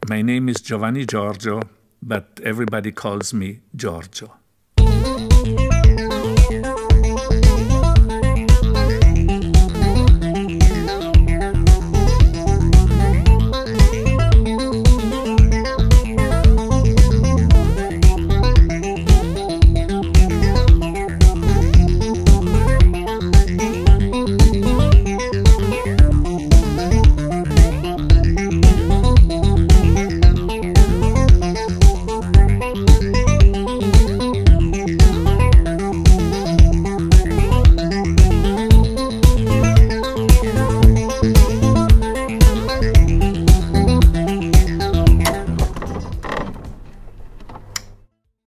My name is Giovanni Giorgio, but everybody calls me Giorgio.